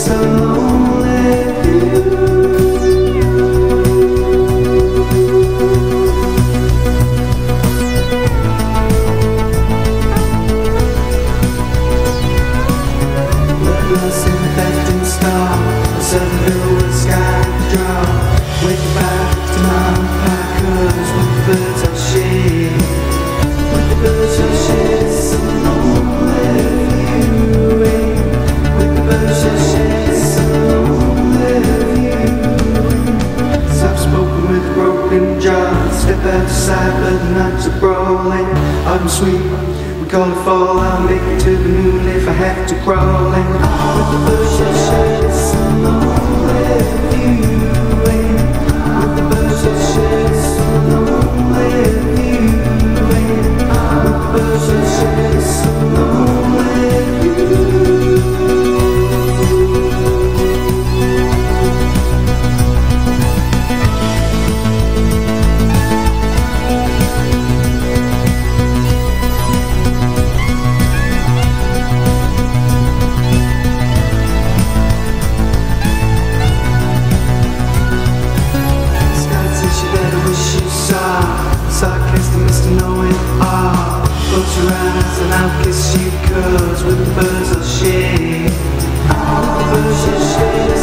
so lonely view. Sympathetic star, a sudden blue sky drop. Wake back to my packers with the birds I shade. With the birds I shade, it's so lonely viewing. With the birds I shade, it's so lonely viewing. Soft spoken with broken jaws, step outside but not so brawling. I'm sweet. Call it fall, I'll make it to the moon if I have to crawl in. With the bushes shed, it's so lonely viewing. With the bushes shed, it's so lonely viewing. With the bushes shed, it's so lonely viewing. Sarcastic, Mr. Know-it-all. Close your eyes and I'll kiss you, 'cause with the birds I'll shade. With the birds I'll shade.